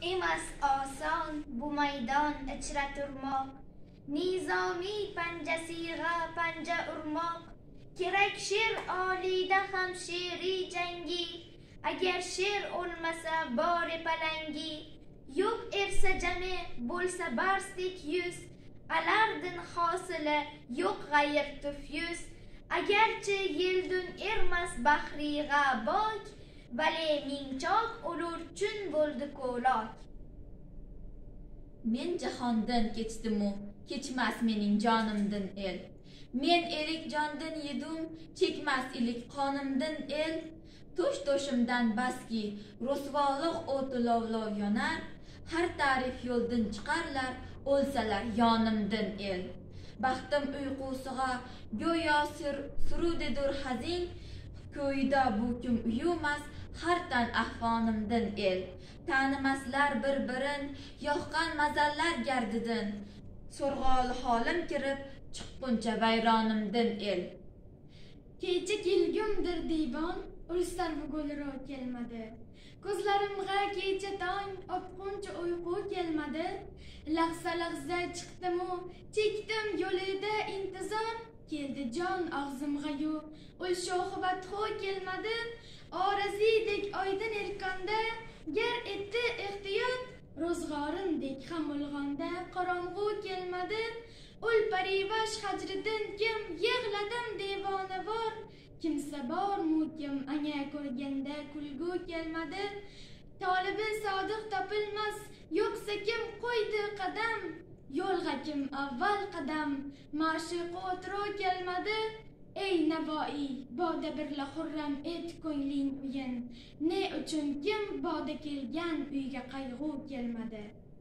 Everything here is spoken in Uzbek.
emas oson bu maydon ichra turmoq, nizomiy panjasiga panja urmoq. Kerak sher oliyda ham she'riy jangi, agar sher o'lmasa bori palangi. Yo'q ersa jami bo'lsa barsdek yuz, alardin hosili yo'q g'ayr tufyuz. Agarchi yeldun ermas bahriga bok, vale mingchoq o'lur chun bo'ldi ko'lok. Men jahondan kechdimu, kechmas mening jonimdan el. Men erik jondan yedim, chekmas ilik qonimdan el. To'shimdan baski, rusvoliq o'ti lovlov yonar. Har tarif yo'ldan chiqarlar, o'lsalar yonimdan el. Baxtim uyqusiga go'yo surudidur hazin, ko'yda bu kim uyumas, har tan ahvonimdan el. Tanimaslar bir-birin, yoqqan mazallar gardidan. So'rg'oli holim kirib, chiqquncha vayronimdan el. Kecha kelgumdir divon, urisdan bugunroq kelmadi. Ko'zlarimga kecha tong otquncha uyqu kelmadi. Lahza chiqdimu, chekdim yo'lida intizor. Keldi jon og'zimga-yu, ul shohibat kelmadi. Orazidek oydin erkonda, gar etdi ehtiyot. Ro'zg'orimdek ham ulg'onda qorong'u kelmadi. Ul parivash hajridan kim yig'ladim devonavor. Kimsa bormu kim anga ko'rganda kulgu kelmadi. Tolibi sodiq topilmas, yo'qsa kim qo'ydi qadam. Yo'lga kim avval qadam, ma'shuq o'tro kelmadi. Ey Navoiy, boda birla xurram et ko'ngling uyin. Ne uchun kim boda kelgan uyga qayg'u kelmadi.